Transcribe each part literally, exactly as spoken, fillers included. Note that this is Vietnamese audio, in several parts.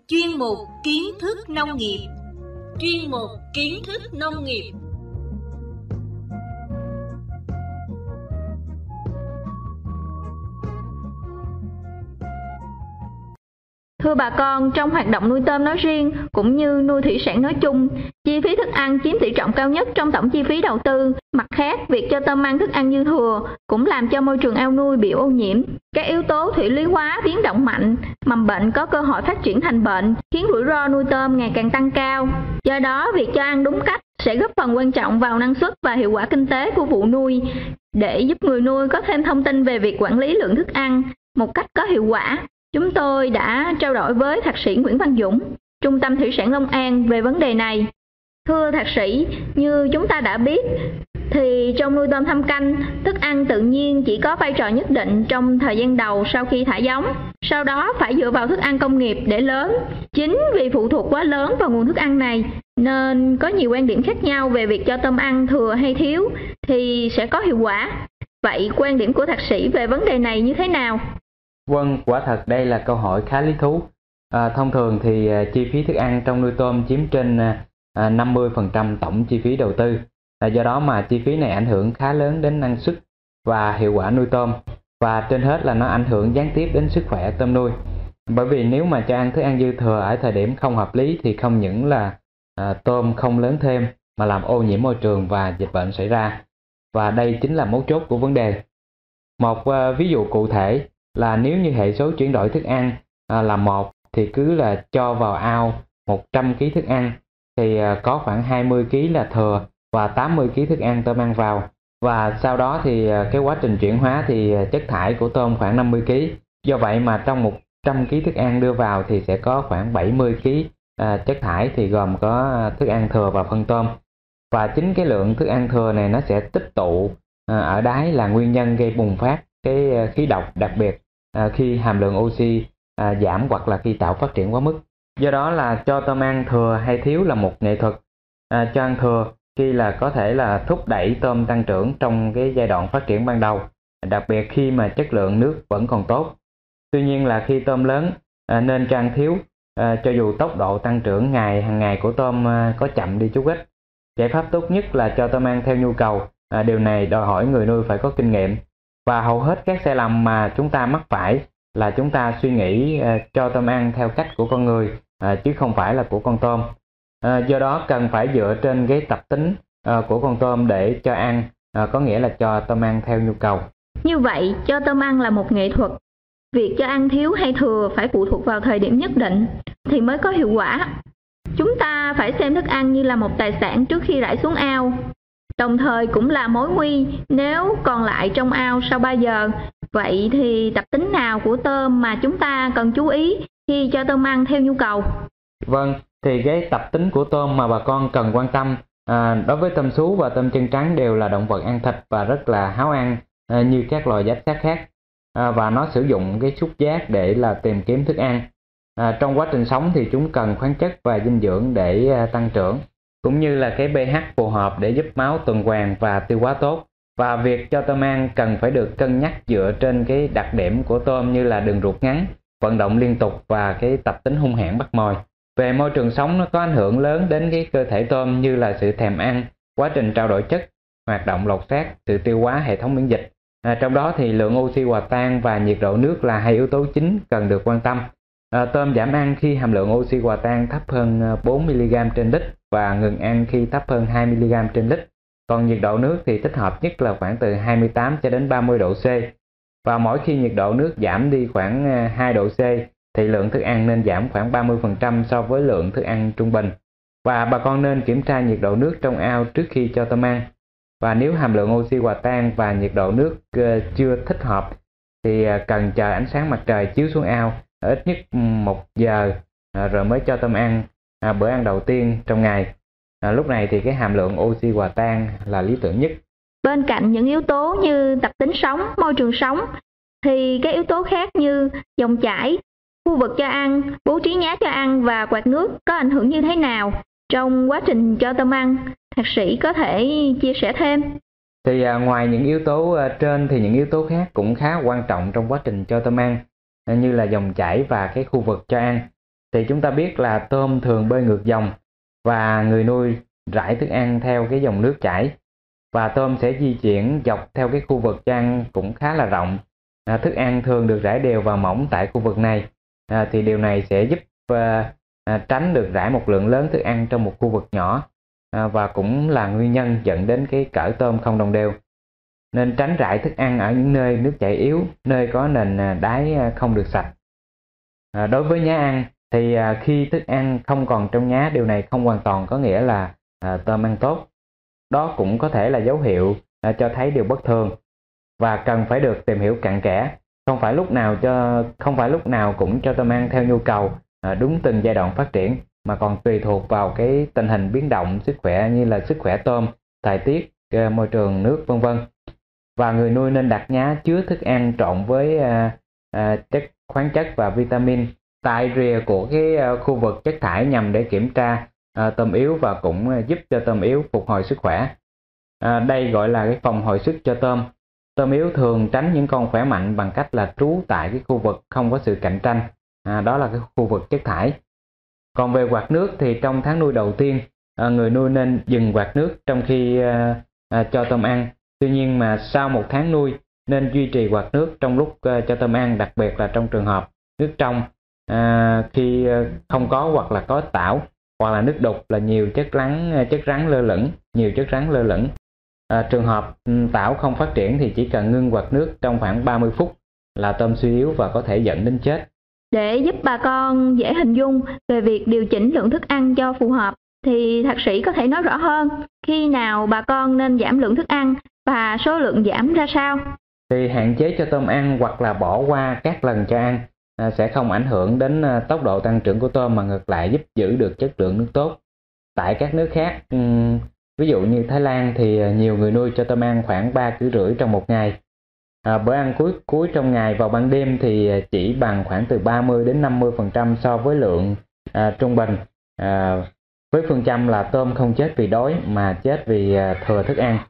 Chuyên mục kiến thức nông nghiệp. Chuyên mục kiến thức nông nghiệp. Thưa bà con, trong hoạt động nuôi tôm nói riêng cũng như nuôi thủy sản nói chung, chi phí thức ăn chiếm tỷ trọng cao nhất trong tổng chi phí đầu tư. Mặt khác, việc cho tôm ăn thức ăn dư thừa cũng làm cho môi trường ao nuôi bị ô nhiễm. Các yếu tố thủy lý hóa biến động mạnh, mầm bệnh có cơ hội phát triển thành bệnh, khiến rủi ro nuôi tôm ngày càng tăng cao. Do đó, việc cho ăn đúng cách sẽ góp phần quan trọng vào năng suất và hiệu quả kinh tế của vụ nuôi. Để giúp người nuôi có thêm thông tin về việc quản lý lượng thức ăn một cách có hiệu quả, chúng tôi đã trao đổi với Thạc sĩ Nguyễn Văn Dũng, Trung tâm Thủy sản Long An về vấn đề này. Thưa Thạc sĩ, như chúng ta đã biết, thì trong nuôi tôm thâm canh, thức ăn tự nhiên chỉ có vai trò nhất định trong thời gian đầu sau khi thả giống. Sau đó phải dựa vào thức ăn công nghiệp để lớn. Chính vì phụ thuộc quá lớn vào nguồn thức ăn này, nên có nhiều quan điểm khác nhau về việc cho tôm ăn thừa hay thiếu thì sẽ có hiệu quả. Vậy quan điểm của Thạc sĩ về vấn đề này như thế nào? Vâng, quả thật đây là câu hỏi khá lý thú. À, thông thường thì à, chi phí thức ăn trong nuôi tôm chiếm trên à, năm mươi phần trăm tổng chi phí đầu tư. À, do đó mà chi phí này ảnh hưởng khá lớn đến năng suất và hiệu quả nuôi tôm. Và trên hết là nó ảnh hưởng gián tiếp đến sức khỏe tôm nuôi. Bởi vì nếu mà cho ăn thức ăn dư thừa ở thời điểm không hợp lý thì không những là à, tôm không lớn thêm mà làm ô nhiễm môi trường và dịch bệnh xảy ra. Và đây chính là mấu chốt của vấn đề. Một à, ví dụ cụ thể là nếu như hệ số chuyển đổi thức ăn à, là một thì cứ là cho vào ao một trăm ki lô gam thức ăn thì à, có khoảng hai mươi ki lô gam là thừa và tám mươi ki lô gam thức ăn tôm ăn vào. Và sau đó thì à, cái quá trình chuyển hóa thì à, chất thải của tôm khoảng năm mươi ki lô gam. Do vậy mà trong một trăm ki lô gam thức ăn đưa vào thì sẽ có khoảng bảy mươi ki lô gam à, chất thải thì gồm có thức ăn thừa và phân tôm. Và chính cái lượng thức ăn thừa này nó sẽ tích tụ à, ở đáy là nguyên nhân gây bùng phát cái à, khí độc, đặc biệt À, khi hàm lượng oxy à, giảm hoặc là khi tạo phát triển quá mức. Do đó là cho tôm ăn thừa hay thiếu là một nghệ thuật. À, cho ăn thừa khi là có thể là thúc đẩy tôm tăng trưởng trong cái giai đoạn phát triển ban đầu, đặc biệt khi mà chất lượng nước vẫn còn tốt. Tuy nhiên là khi tôm lớn à, nên cho ăn thiếu, à, cho dù tốc độ tăng trưởng ngày hàng ngày của tôm à, có chậm đi chút ít. Giải pháp tốt nhất là cho tôm ăn theo nhu cầu. À, điều này đòi hỏi người nuôi phải có kinh nghiệm. Và hầu hết các sai lầm mà chúng ta mắc phải là chúng ta suy nghĩ uh, cho tôm ăn theo cách của con người uh, chứ không phải là của con tôm. Uh, do đó cần phải dựa trên cái tập tính uh, của con tôm để cho ăn, uh, có nghĩa là cho tôm ăn theo nhu cầu. Như vậy, cho tôm ăn là một nghệ thuật. Việc cho ăn thiếu hay thừa phải phụ thuộc vào thời điểm nhất định thì mới có hiệu quả. Chúng ta phải xem thức ăn như là một tài sản trước khi rải xuống ao. Đồng thời cũng là mối nguy nếu còn lại trong ao sau ba giờ. Vậy thì tập tính nào của tôm mà chúng ta cần chú ý khi cho tôm ăn theo nhu cầu? Vâng, thì cái tập tính của tôm mà bà con cần quan tâm à, đối với tôm sú và tôm chân trắng đều là động vật ăn thịt và rất là háo ăn à, như các loài giáp xác khác. À, và nó sử dụng cái xúc giác để là tìm kiếm thức ăn. À, trong quá trình sống thì chúng cần khoáng chất và dinh dưỡng để à, tăng trưởng, cũng như là cái pH phù hợp để giúp máu tuần hoàn và tiêu hóa tốt. Và việc cho tôm ăn cần phải được cân nhắc dựa trên cái đặc điểm của tôm như là đường ruột ngắn, vận động liên tục và cái tập tính hung hãn bắt mồi. Về môi trường sống nó có ảnh hưởng lớn đến cái cơ thể tôm như là sự thèm ăn, quá trình trao đổi chất, hoạt động lột xác, sự tiêu hóa, hệ thống miễn dịch. À, trong đó thì lượng oxy hòa tan và nhiệt độ nước là hai yếu tố chính cần được quan tâm. À, tôm giảm ăn khi hàm lượng oxy hòa tan thấp hơn bốn mi li gam trên lít và ngừng ăn khi thấp hơn hai mi li gam trên lít. Còn nhiệt độ nước thì thích hợp nhất là khoảng từ hai mươi tám cho đến ba mươi độ C. Và mỗi khi nhiệt độ nước giảm đi khoảng hai độ C thì lượng thức ăn nên giảm khoảng ba mươi phần trăm so với lượng thức ăn trung bình. Và bà con nên kiểm tra nhiệt độ nước trong ao trước khi cho tôm ăn. Và nếu hàm lượng oxy hòa tan và nhiệt độ nước chưa thích hợp thì cần chờ ánh sáng mặt trời chiếu xuống ao ít nhất một giờ rồi mới cho tôm ăn à, bữa ăn đầu tiên trong ngày. À, lúc này thì cái hàm lượng oxy hòa tan là lý tưởng nhất. Bên cạnh những yếu tố như tập tính sống, môi trường sống, thì các yếu tố khác như dòng chảy, khu vực cho ăn, bố trí nhá cho ăn và quạt nước có ảnh hưởng như thế nào trong quá trình cho tôm ăn? Thạc sĩ có thể chia sẻ thêm. Thì à, ngoài những yếu tố à, trên thì những yếu tố khác cũng khá quan trọng trong quá trình cho tôm ăn, à, như là dòng chảy và cái khu vực cho ăn. thì chúng ta biết là tôm thường bơi ngược dòng và người nuôi rải thức ăn theo cái dòng nước chảy, và tôm sẽ di chuyển dọc theo cái khu vực cho ăn cũng khá là rộng. À, thức ăn thường được rải đều và mỏng tại khu vực này, à, thì điều này sẽ giúp à, à, tránh được rải một lượng lớn thức ăn trong một khu vực nhỏ, à, và cũng là nguyên nhân dẫn đến cái cỡ tôm không đồng đều. Nên tránh rải thức ăn ở những nơi nước chảy yếu, nơi có nền đáy không được sạch. À, đối với nhá ăn thì à, khi thức ăn không còn trong nhá, điều này không hoàn toàn có nghĩa là à, tôm ăn tốt. Đó cũng có thể là dấu hiệu à, cho thấy điều bất thường và cần phải được tìm hiểu cặn kẽ. Không phải lúc nào cho không phải lúc nào cũng cho tôm ăn theo nhu cầu à, đúng từng giai đoạn phát triển, mà còn tùy thuộc vào cái tình hình biến động sức khỏe như là sức khỏe tôm, thời tiết, môi trường nước vân vân. Và người nuôi nên đặt nhá chứa thức ăn trộn với à, à, chất khoáng chất và vitamin tại rìa của cái à, khu vực chất thải nhằm để kiểm tra à, tôm yếu và cũng à, giúp cho tôm yếu phục hồi sức khỏe. À, đây gọi là cái phòng hồi sức cho tôm. Tôm yếu thường tránh những con khỏe mạnh bằng cách là trú tại cái khu vực không có sự cạnh tranh, à, đó là cái khu vực chất thải. Còn về quạt nước thì trong tháng nuôi đầu tiên, à, người nuôi nên dừng quạt nước trong khi à, à, cho tôm ăn. Tuy nhiên mà sau một tháng nuôi nên duy trì quạt nước trong lúc uh, cho tôm ăn, đặc biệt là trong trường hợp nước trong, uh, khi uh, không có hoặc là có tảo, hoặc là nước đục là nhiều chất rắn uh, chất rắn lơ lửng, nhiều chất rắn lơ lửng. Uh, trường hợp um, tảo không phát triển thì chỉ cần ngưng quạt nước trong khoảng ba mươi phút là tôm suy yếu và có thể dẫn đến chết. Để giúp bà con dễ hình dung về việc điều chỉnh lượng thức ăn cho phù hợp, thì thạc sĩ có thể nói rõ hơn khi nào bà con nên giảm lượng thức ăn và số lượng giảm ra sao? Thì hạn chế cho tôm ăn hoặc là bỏ qua các lần cho ăn à, sẽ không ảnh hưởng đến à, tốc độ tăng trưởng của tôm, mà ngược lại giúp giữ được chất lượng nước tốt. Tại các nước khác, um, ví dụ như Thái Lan thì nhiều người nuôi cho tôm ăn khoảng ba ký rưỡi trong một ngày. À, bữa ăn cuối cuối trong ngày vào ban đêm thì chỉ bằng khoảng từ ba mươi đến năm mươi phần trăm so với lượng à, trung bình, à, với phương châm là tôm không chết vì đói mà chết vì à, thừa thức ăn.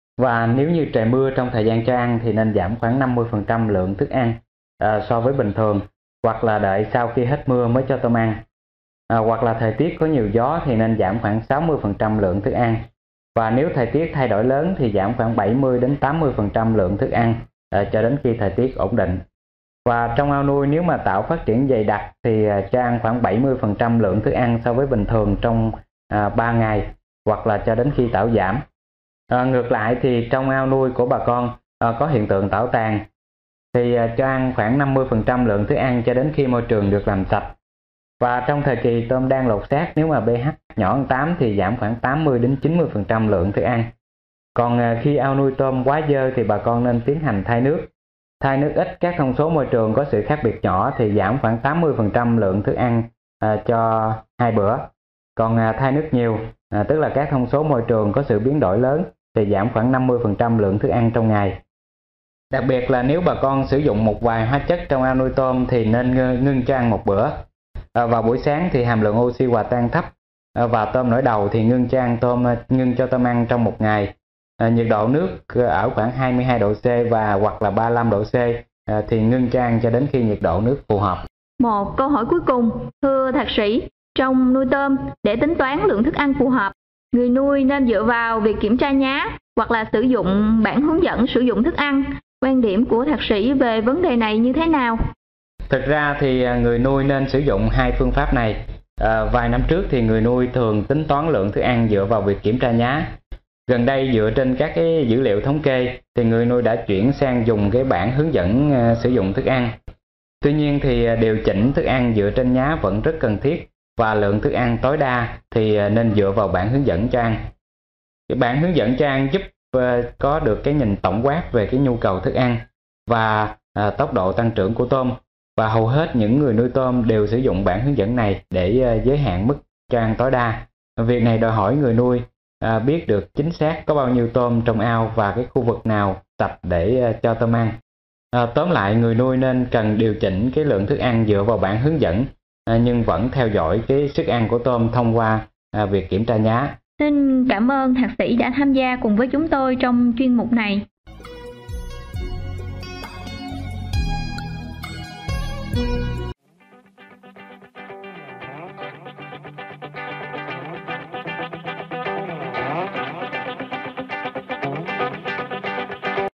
Và nếu như trời mưa trong thời gian cho ăn thì nên giảm khoảng năm mươi phần trăm lượng thức ăn à, so với bình thường, hoặc là đợi sau khi hết mưa mới cho tôm ăn. À, hoặc là thời tiết có nhiều gió thì nên giảm khoảng sáu mươi phần trăm lượng thức ăn. Và nếu thời tiết thay đổi lớn thì giảm khoảng bảy mươi đến tám mươi phần trăm lượng thức ăn à, cho đến khi thời tiết ổn định. Và trong ao nuôi, nếu mà tảo phát triển dày đặc thì à, cho ăn khoảng bảy mươi phần trăm lượng thức ăn so với bình thường trong à, ba ngày, hoặc là cho đến khi tảo giảm. À, ngược lại thì trong ao nuôi của bà con à, có hiện tượng tảo tàn thì à, cho ăn khoảng năm mươi phần trăm lượng thức ăn cho đến khi môi trường được làm sạch. Và trong thời kỳ tôm đang lột xác, nếu mà pH nhỏ hơn tám thì giảm khoảng tám mươi đến chín mươi phần trăm lượng thức ăn. Còn à, khi ao nuôi tôm quá dơ thì bà con nên tiến hành thay nước. Thay nước ít, các thông số môi trường có sự khác biệt nhỏ thì giảm khoảng tám mươi phần trăm lượng thức ăn à, cho hai bữa. Còn à, thay nước nhiều, à, tức là các thông số môi trường có sự biến đổi lớn thì giảm khoảng năm mươi phần trăm lượng thức ăn trong ngày. Đặc biệt là nếu bà con sử dụng một vài hóa chất trong ao nuôi tôm thì nên ngưng cho ăn một bữa. À, vào buổi sáng thì hàm lượng oxy hòa tan thấp à, và tôm nổi đầu thì ngưng cho ăn tôm ngưng cho tôm ăn trong một ngày. À, nhiệt độ nước ở khoảng hai mươi hai độ C và hoặc là ba mươi lăm độ C à, thì ngưng cho ăn cho đến khi nhiệt độ nước phù hợp. Một câu hỏi cuối cùng, thưa thạc sĩ, trong nuôi tôm để tính toán lượng thức ăn phù hợp, người nuôi nên dựa vào việc kiểm tra nhá hoặc là sử dụng bản hướng dẫn sử dụng thức ăn. Quan điểm của thạc sĩ về vấn đề này như thế nào? Thực ra thì người nuôi nên sử dụng hai phương pháp này. À, vài năm trước thì người nuôi thường tính toán lượng thức ăn dựa vào việc kiểm tra nhá. Gần đây dựa trên các cái dữ liệu thống kê thì người nuôi đã chuyển sang dùng cái bản hướng dẫn uh, sử dụng thức ăn. Tuy nhiên thì điều chỉnh thức ăn dựa trên nhá vẫn rất cần thiết, và lượng thức ăn tối đa thì nên dựa vào bản hướng dẫn cho ăn. Cái bản hướng dẫn cho ăn giúp uh, có được cái nhìn tổng quát về cái nhu cầu thức ăn và uh, tốc độ tăng trưởng của tôm, và hầu hết những người nuôi tôm đều sử dụng bản hướng dẫn này để uh, giới hạn mức cho ăn tối đa. Việc này đòi hỏi người nuôi À, biết được chính xác có bao nhiêu tôm trong ao và cái khu vực nào sạch để uh, cho tôm ăn. À, tóm lại, người nuôi nên cần điều chỉnh cái lượng thức ăn dựa vào bản hướng dẫn, à, nhưng vẫn theo dõi cái sức ăn của tôm thông qua à, việc kiểm tra nhá. Xin cảm ơn thạc sĩ đã tham gia cùng với chúng tôi trong chuyên mục này.